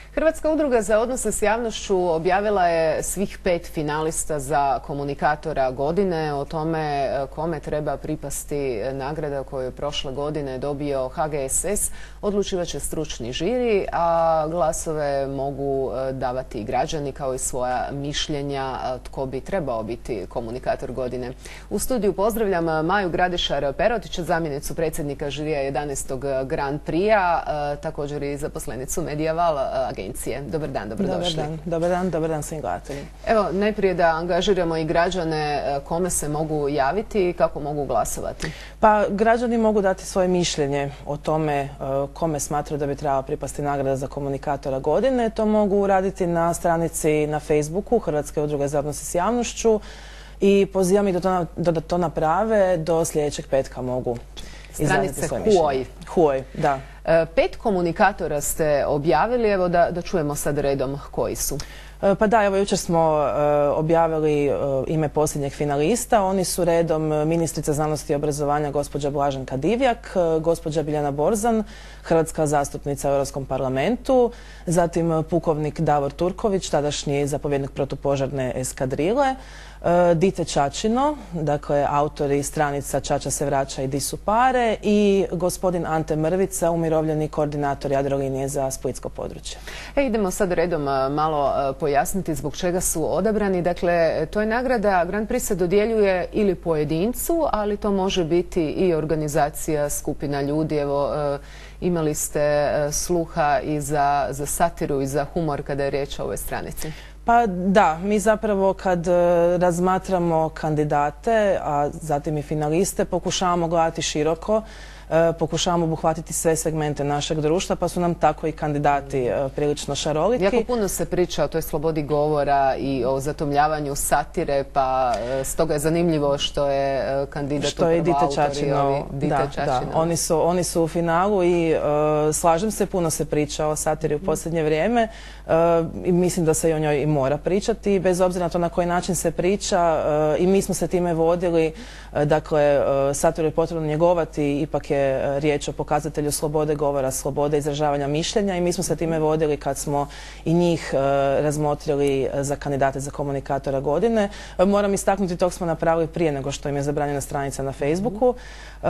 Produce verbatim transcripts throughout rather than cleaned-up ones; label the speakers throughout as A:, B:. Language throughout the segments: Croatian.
A: Hrvatska udruga za odnose s javnošću objavila je svih pet finalista za komunikatora godine. O tome kome treba pripasti nagrada koju je prošle godine dobio H G S S odlučivat će stručni žiri, a glasove mogu davati i građani kao i svoja mišljenja tko bi trebao biti komunikator godine. U studiju pozdravljam Maju Gradišar-Perotića, zamjenicu predsjednika žirija jedanaestog Grand Prix-a, također i zaposlenicu Mediaval agencije. Dobar dan, dobrodošli.
B: Dobar dan, dobar dan, dobar dan svim gledateljima.
A: Evo, najprije da angažiramo i građane, kome se mogu javiti i kako mogu glasovati?
B: Pa, građani mogu dati svoje mišljenje o tome kome smatraju da bi trebala pripasti nagrada za komunikatora godine. To mogu raditi na stranici na Facebooku Hrvatske udruge za odnose s javnošću i pozivam ih da to, da to naprave do sljedećeg petka mogu.
A: Stranice Huoj.
B: Huoj, da.
A: Pet komunikatora ste objavili, evo da, da čujemo sad redom koji su.
B: Pa da, evo jučer smo uh, objavili uh, ime posljednjeg finalista. Oni su redom ministrica znanosti i obrazovanja gospođa Blaženka Divjak, uh, gospođa Biljana Borzan, hrvatska zastupnica u Europskom parlamentu, zatim uh, pukovnik Davor Turković, tadašnji zapovjednik protupožarne eskadrile, uh, Dite Čačino, dakle autori stranica Čača se vraća i Di su pare, i gospodin Ante Mrvica, umirovljeni koordinator Jadrolinije za splitsko područje.
A: E, idemo sad redom uh, malo uh, pojasniti zbog čega su odabrani. Dakle, to je nagrada, Grand Prix se dodjeljuje ili pojedincu, ali to može biti i organizacija, skupina ljudi. Evo, imali ste sluha i za, za satiru i za humor kada je riječ o ovoj stranici.
B: Pa da, mi zapravo kad razmatramo kandidate, a zatim i finaliste, pokušavamo gledati široko, pokušavamo obuhvatiti sve segmente našeg društva, pa su nam tako i kandidati prilično šaroliki.
A: Jako puno se priča o toj slobodi govora i o zatomljavanju satire, pa stoga je zanimljivo što je kandidat
B: što je
A: upravo
B: Dite
A: autor
B: Čačino,
A: i ovi Dite
B: da,
A: Čačino.
B: Da. Oni su, oni su u finalu i uh, slažem se, puno se priča o satiri u posljednje vrijeme uh, i mislim da se i o njoj i mora pričati, bez obzira na to na koji način se priča, uh, i mi smo se time vodili. Uh, dakle, uh, satiru je potrebno njegovati, ipak je riječ o pokazatelju slobode govora, slobode izražavanja mišljenja, i mi smo se time vodili kad smo i njih uh, razmotrili za kandidate za komunikatora godine. Uh, moram istaknuti, tog smo napravili prije nego što im je zabranjena stranica na Facebooku. Uh,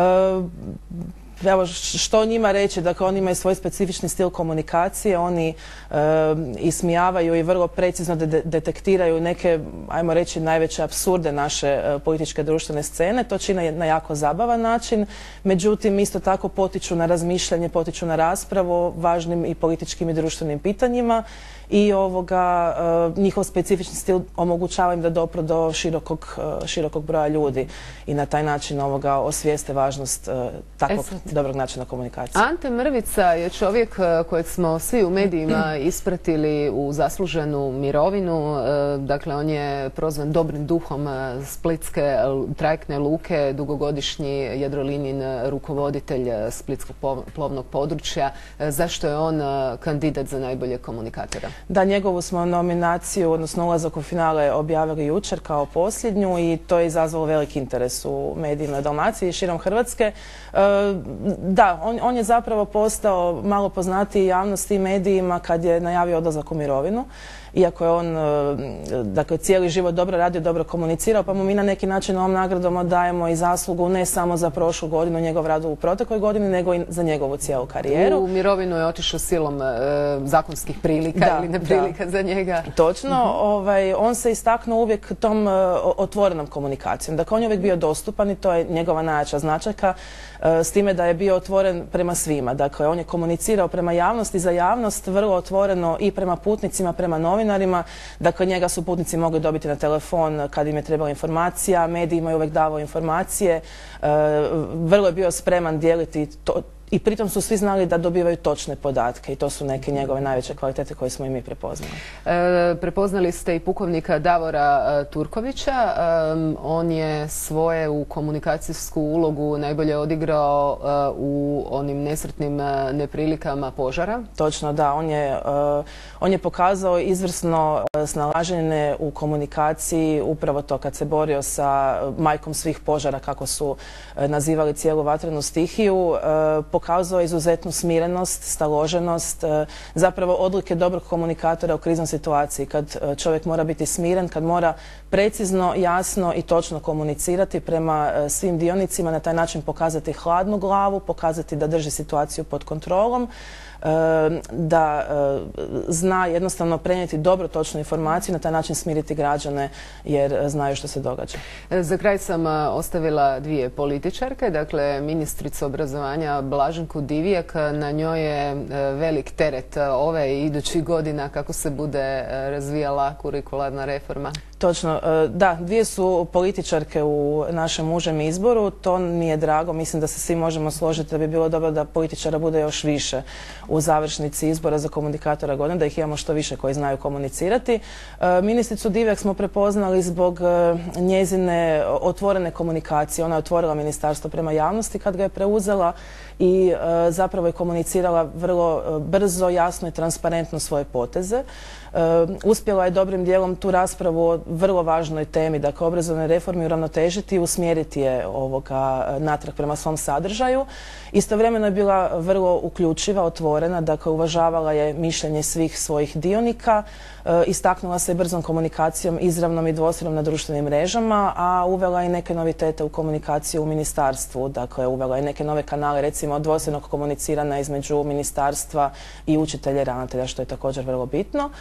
B: Evo, što njima reći, dakle oni imaju svoj specifični stil komunikacije, oni e, ismijavaju i vrlo precizno de detektiraju neke, ajmo reći, najveće apsurde naše e, političke društvene scene. To čine na jako zabavan način, međutim isto tako potiču na razmišljanje, potiču na raspravu o važnim i političkim i društvenim pitanjima, i ovoga, e, njihov specifični stil omogućava im da dopru do širokog, e, širokog broja ljudi i na taj način ovoga osvijeste važnost e, takvog e dobrog načina komunikacije.
A: Ante Mrvica je čovjek kojeg smo svi u medijima ispratili u zasluženu mirovinu. Dakle, on je prozvan dobrim duhom splitske trajektne luke, dugogodišnji Jadrolinijin rukovoditelj splitskog plovnog područja. Zašto je on kandidat za najboljeg komunikatora?
B: Da, njegovu smo nominaciju, odnosno ulazak u finale, objavili jučer kao posljednju, i to je izazvalo veliki interes u medijima Dalmacije i širom Hrvatske. Da, on, on je zapravo postao malo poznatiji javnosti i medijima kad je najavio odlazak u mirovinu. Iako je on, dakle, cijeli život dobro radio, dobro komunicirao, pa mu mi na neki način ovom nagradom odajemo i zaslugu ne samo za prošlu godinu, njegov rad u protekloj godini, nego i za njegovu cijelu karijeru.
A: U mirovinu je otišao silom e, zakonskih prilika, da, ili neprilika da. za njega.
B: Točno,
A: uh-huh.
B: ovaj, on se istaknuo uvijek tom uh, otvorenom komunikacijom. Dakle, on je uvijek bio dostupan i to je njegova najjača značajka, uh, s time da je bio otvoren prema svima. Dakle, on je komunicirao prema javnosti, za javnost, vrlo otvoreno i prema putnicima, prema novinarima. Dakle, njega su putnici mogli dobiti na telefon kad im je trebala informacija, medijima je uvijek davao informacije, uh, vrlo je bio spreman dijeliti to, i pritom su svi znali da dobivaju točne podatke, i to su neke njegove najveće kvalitete koje smo i mi prepoznali.
A: E, prepoznali ste i pukovnika Davora e, Turkovića. E, on je svoje u komunikacijsku ulogu najbolje odigrao e, u onim nesretnim e, neprilikama požara.
B: Točno, da. On je, e, on je pokazao izvrsno e, snalaženje u komunikaciji, upravo to kad se borio sa majkom svih požara, kako su e, nazivali cijelu vatrenu stihiju. E, pokazao izuzetnu smirenost, staloženost, zapravo odlike dobrog komunikatora u kriznoj situaciji, kad čovjek mora biti smiren, kad mora precizno, jasno i točno komunicirati prema svim dionicima, na taj način pokazati hladnu glavu, pokazati da drži situaciju pod kontrolom, da zna jednostavno prenijeti dobro točnu informaciju, na taj način smiriti građane jer znaju što se događa.
A: Za kraj sam ostavila dvije političarke, dakle ministricu obrazovanja Blaženku Divjak, na njoj je velik teret ove i idućih godina kako se bude razvijala kurikularna reforma.
B: Točno, da, dvije su političarke u našem užem izboru, to mi je drago, mislim da se svi možemo složiti da bi bilo dobro da političara bude još više u završnici izbora za komunikatora godine, da ih imamo što više koji znaju komunicirati. Ministricu Divjak smo prepoznali zbog njezine otvorene komunikacije, ona je otvorila ministarstvo prema javnosti kad ga je preuzela i zapravo je komunicirala vrlo brzo, jasno i transparentno svoje poteze. Uspjela je dobrim dijelom tu raspravu o vrlo važnoj temi, dakle obrazovnoj reformi, uravnotežiti i usmjeriti je ovoga natrag prema svom sadržaju. Istovremeno je bila vrlo uključiva, otvorena, dakle uvažavala je mišljenje svih svojih dionika, istaknula se brzom komunikacijom, izravnom i dvosmjernom na društvenim mrežama, a uvela i neke novitete u komunikaciju u ministarstvu, dakle uvela i neke nove kanale, recimo dvosmjernog komuniciranja između ministarstva i učitelja i ravnatelja, što je također vrlo bitno.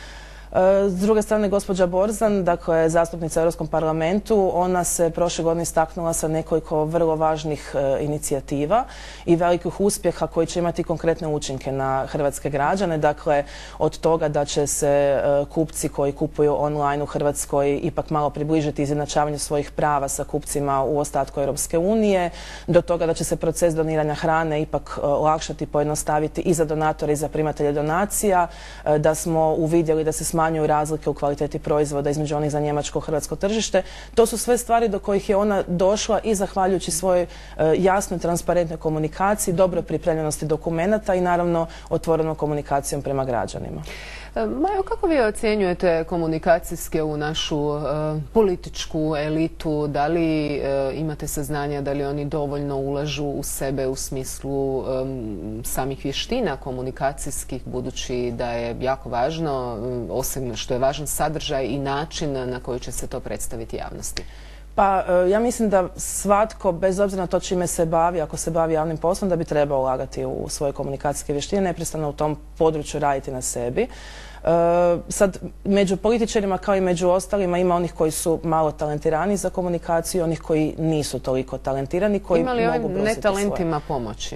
B: S druge strane, gospođa Borzan, dakle zastupnica u Europskom parlamentu, ona se prošle godine istaknula sa nekoliko vrlo važnih e, inicijativa i velikih uspjeha koji će imati konkretne učinke na hrvatske građane. Dakle, od toga da će se e, kupci koji kupuju online u Hrvatskoj ipak malo približiti izjednačavanju svojih prava sa kupcima u ostatku Europske unije, do toga da će se proces doniranja hrane ipak e, olakšati, pojednostaviti i za donatore i za primatelje donacija, e, da smo uvidjeli da se smanjuju razlike u kvaliteti proizvoda između onih za njemačko i hrvatsko tržište. To su sve stvari do kojih je ona došla i zahvaljujući svojoj jasnoj, transparentnoj komunikaciji, dobroj pripremljenosti dokumenata i naravno otvorenom komunikacijom prema građanima.
A: Majo, kako vi ocjenjujete komunikacijske u našu uh, političku elitu? Da li uh, imate saznanja da li oni dovoljno ulažu u sebe u smislu um, samih vještina komunikacijskih, budući da je jako važno, um, osim što je važan sadržaj i način na koji će se to predstaviti javnosti?
B: Pa ja mislim da svatko, bez obzira na to čime se bavi, ako se bavi javnim poslom, da bi trebao ulagati u svoje komunikacijske vještine, neprestano u tom području raditi na sebi. E, sad, među političarima kao i među ostalima ima onih koji su malo talentirani za komunikaciju, onih koji nisu toliko talentirani, koji mogu brusiti svoje.
A: Ima li ovim netalentima pomoći?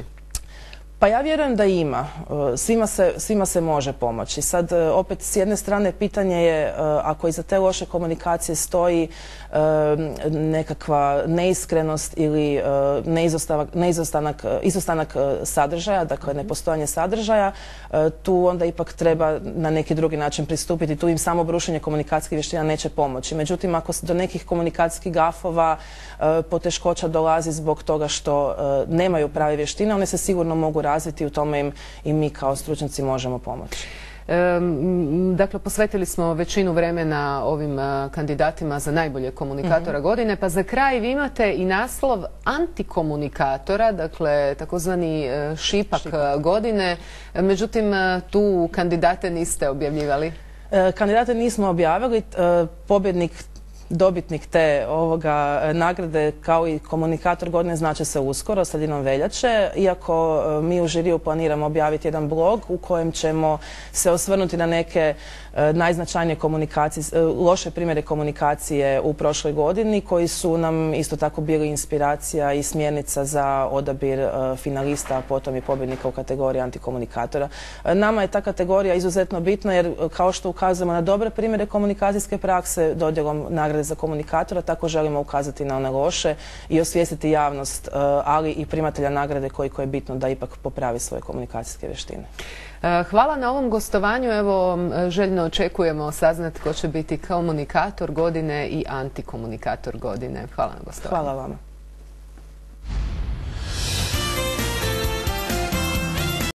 B: Pa ja vjerujem da ima. Svima se, svima se može pomoći. Sad, opet, s jedne strane, pitanje je ako iza te loše komunikacije stoji nekakva neiskrenost ili neizostanak, izostanak sadržaja, dakle nepostojanje sadržaja, tu onda ipak treba na neki drugi način pristupiti. Tu im samo brušenje komunikacijskih vještina neće pomoći. Međutim, ako do nekih komunikacijskih gafova, poteškoća dolazi zbog toga što nemaju prave vještine, one se sigurno mogu razviti i u tome im i mi kao stručnjaci možemo pomoći.
A: Dakle, posvetili smo većinu vremena ovim kandidatima za najbolje komunikatora mm-hmm. godine, pa za kraj vi imate i naslov antikomunikatora, dakle takozvani šipak, šipak godine, međutim tu kandidate niste objavljivali.
B: Kandidate nismo objavili, pobjednik dobitnik te ovoga nagrade kao i komunikator godine znače se uskoro, sredinom veljače, iako mi u žiriju planiramo objaviti jedan blog u kojem ćemo se osvrnuti na neke najznačajnije komunikacije, loše primjere komunikacije u prošloj godini koji su nam isto tako bili inspiracija i smjernica za odabir finalista, a potom i pobjednika u kategoriji antikomunikatora. Nama je ta kategorija izuzetno bitna jer kao što ukazujemo na dobre primjere komunikacijske prakse dodjelom nagrade za komunikatora, tako želimo ukazati na one loše i osvijestiti javnost, ali i primatelja nagrade koliko je bitno da ipak popravi svoje komunikacijske vještine.
A: Hvala na ovom gostovanju. Evo, željno očekujemo saznati ko će biti komunikator godine i antikomunikator godine. Hvala na gostovanju.
B: Hvala vama.